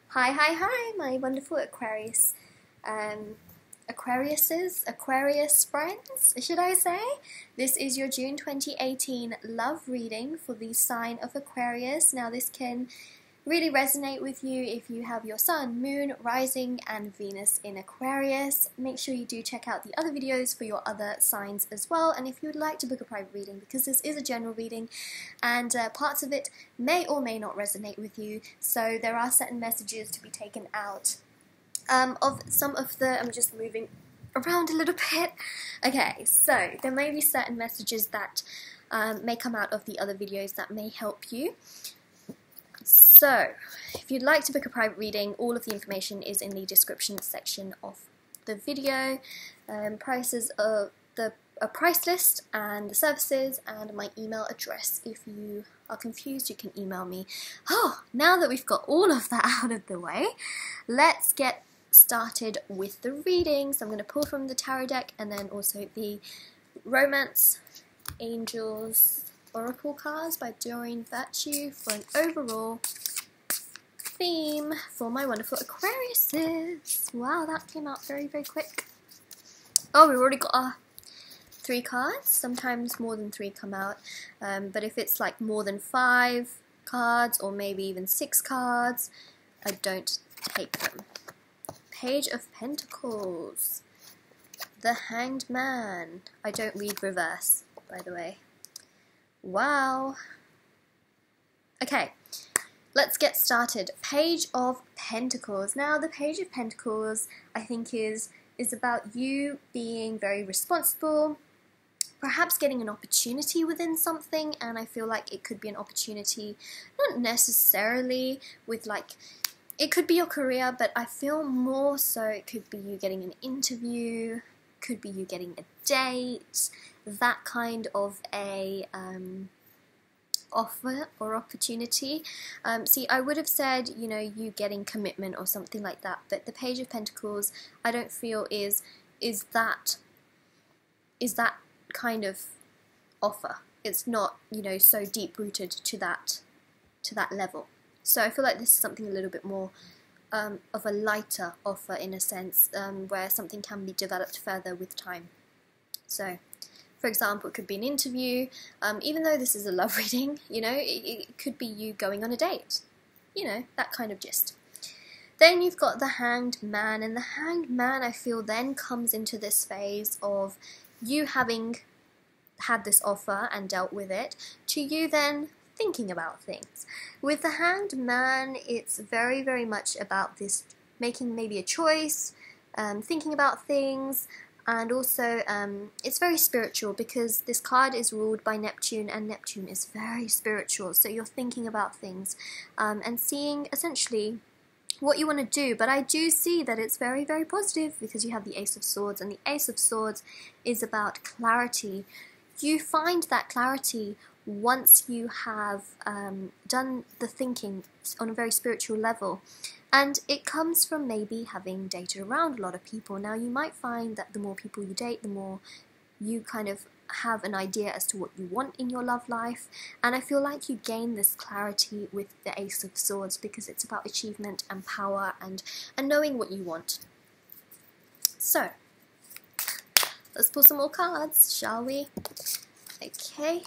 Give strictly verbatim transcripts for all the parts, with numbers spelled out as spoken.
Hi, hi, hi, my wonderful Aquarius, um, Aquariuses, Aquarius friends, should I say? This is your June twenty eighteen love reading for the sign of Aquarius. Now this can really resonate with you if you have your sun, moon, rising and Venus in Aquarius. Make sure you do check out the other videos for your other signs as well, and if you would like to book a private reading, because this is a general reading and uh, parts of it may or may not resonate with you, so there are certain messages to be taken out um, of some of the, I'm just moving around a little bit. Okay, so there may be certain messages that um, may come out of the other videos that may help you. So, if you'd like to book a private reading, all of the information is in the description section of the video. Um, prices of the a price list and the services and my email address. If you are confused, you can email me. Oh, now that we've got all of that out of the way, let's get started with the reading. So I'm going to pull from the tarot deck and then also the Romance Angels Oracle cards by Doreen Virtue for an overall theme for my wonderful Aquariuses. Wow, that came out very, very quick. Oh, we've already got our three cards. Sometimes more than three come out, um, but if it's like more than five cards or maybe even six cards, I don't take them. Page of Pentacles. The Hanged Man. I don't read reverse, by the way. Wow. Okay, let's get started. Page of Pentacles. Now, the Page of Pentacles, I think, is is about you being very responsible, perhaps getting an opportunity within something, and I feel like it could be an opportunity, not necessarily with like, it could be your career, but I feel more so it could be you getting an interview, could be you getting a date, that kind of a um, offer or opportunity. Um, see, I would have said, you know, you getting commitment or something like that, but the Page of Pentacles, I don't feel is is that is that kind of offer. It's not, you know, so deep rooted to that to that level. So I feel like this is something a little bit more um, of a lighter offer in a sense, um, where something can be developed further with time. So, for example, it could be an interview, um, even though this is a love reading, you know, it, it could be you going on a date, you know, that kind of gist. Then you've got the Hanged Man, and the Hanged Man, I feel, then comes into this phase of you having had this offer and dealt with it, to you then thinking about things. With the Hanged Man, it's very, very much about this making maybe a choice, um, thinking about things, and also um, it's very spiritual because this card is ruled by Neptune, and Neptune is very spiritual, so you're thinking about things um, and seeing essentially what you want to do. But I do see that it's very, very positive because you have the Ace of Swords, and the Ace of Swords is about clarity. You find that clarity once you have um, done the thinking on a very spiritual level. And it comes from maybe having dated around a lot of people. Now, you might find that the more people you date, the more you kind of have an idea as to what you want in your love life. And I feel like you gain this clarity with the Ace of Swords because it's about achievement and power and, and knowing what you want. So, let's pull some more cards, shall we? Okay.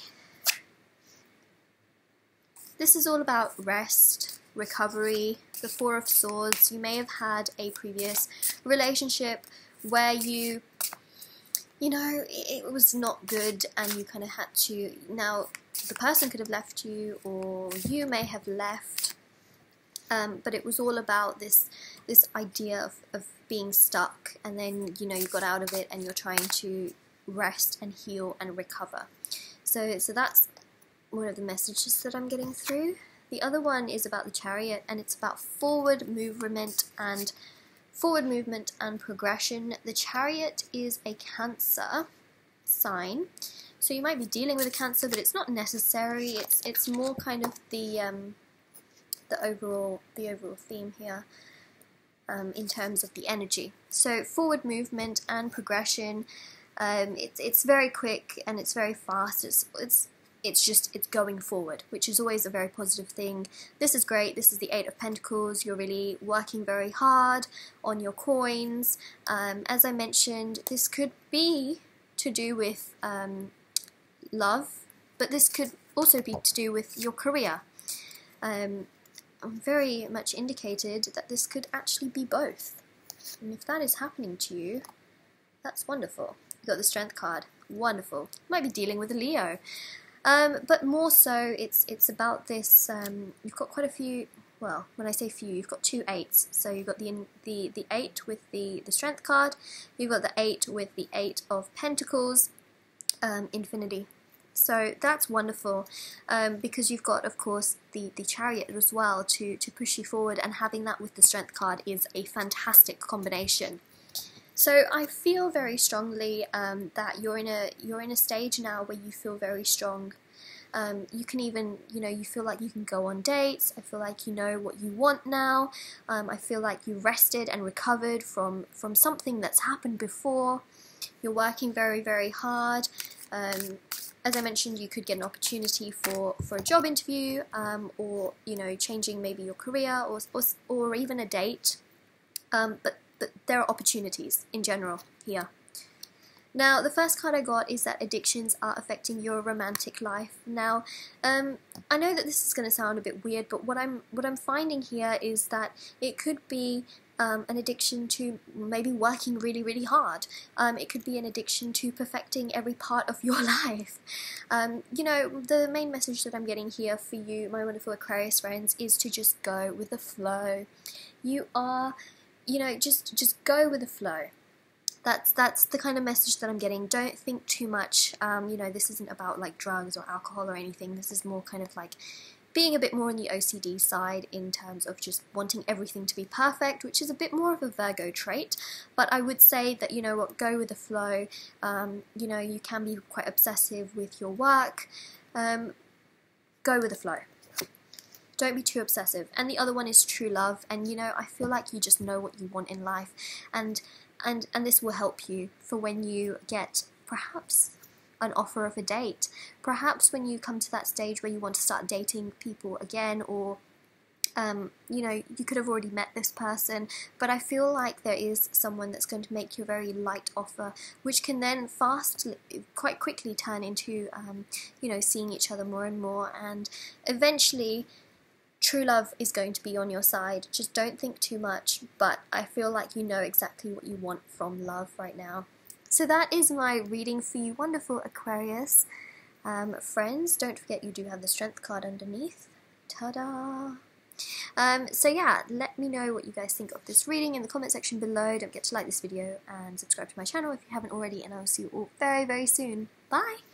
This is all about rest, recovery. The Four of Swords. You may have had a previous relationship where you, you know, it, it was not good and you kind of had to, now the person could have left you or you may have left, um, but it was all about this this idea of, of being stuck, and then, you know, you got out of it and you're trying to rest and heal and recover. So, so that's one of the messages that I'm getting through. The other one is about the Chariot, and it's about forward movement and forward movement and progression. The Chariot is a Cancer sign, so you might be dealing with a Cancer, but it's not necessary. It's it's more kind of the um, the overall the overall theme here um, in terms of the energy. So forward movement and progression. Um, it's it's very quick and it's very fast. It's it's it's just, it's going forward, which is always a very positive thing. This is great. This is the Eight of Pentacles. You're really working very hard on your coins. Um, as I mentioned, this could be to do with um, love, but this could also be to do with your career. Um, I'm very much indicated that this could actually be both. And if that is happening to you, that's wonderful. You got the Strength card. Wonderful. Might be dealing with a Leo. Um, but more so, it's it's about this, um, you've got quite a few, well, when I say few, you've got two eights. So you've got the the, the eight with the, the Strength card, you've got the eight with the Eight of Pentacles, um, Infinity. So that's wonderful, um, because you've got, of course, the, the Chariot as well to, to push you forward, and having that with the Strength card is a fantastic combination. So I feel very strongly um, that you're in a you're in a stage now where you feel very strong. Um, you can even, you know, you feel like you can go on dates. I feel like you know what you want now. Um, I feel like you rested and recovered from, from something that's happened before. You're working very, very hard. Um, as I mentioned, you could get an opportunity for, for a job interview, um, or, you know, changing maybe your career, or, or, or even a date. Um, but But there are opportunities in general here. Now, the first card I got is that addictions are affecting your romantic life. Now, um, I know that this is going to sound a bit weird, but what I'm what I'm finding here is that it could be um, an addiction to maybe working really, really hard. Um, it could be an addiction to perfecting every part of your life. Um, you know, the main message that I'm getting here for you, my wonderful Aquarius friends, is to just go with the flow. You are... You know, just just go with the flow. That's that's the kind of message that I'm getting. Don't think too much. Um, you know, this isn't about like drugs or alcohol or anything. This is more kind of like being a bit more on the O C D side in terms of just wanting everything to be perfect, which is a bit more of a Virgo trait. But I would say that, you know what, go with the flow. Um, you know, you can be quite obsessive with your work. Um, go with the flow. Don't be too obsessive. And the other one is true love. And, you know, I feel like you just know what you want in life. And, and, and this will help you for when you get perhaps an offer of a date. Perhaps when you come to that stage where you want to start dating people again, or, um, you know, you could have already met this person. But I feel like there is someone that's going to make you a very light offer, which can then fast, quite quickly turn into, um, you know, seeing each other more and more. And eventually... true love is going to be on your side. Just don't think too much, but I feel like you know exactly what you want from love right now. So that is my reading for you, wonderful Aquarius um, friends. Don't forget you do have the Strength card underneath. Ta-da! Um, so yeah, let me know what you guys think of this reading in the comment section below. Don't forget to like this video and subscribe to my channel if you haven't already, and I will see you all very, very soon. Bye!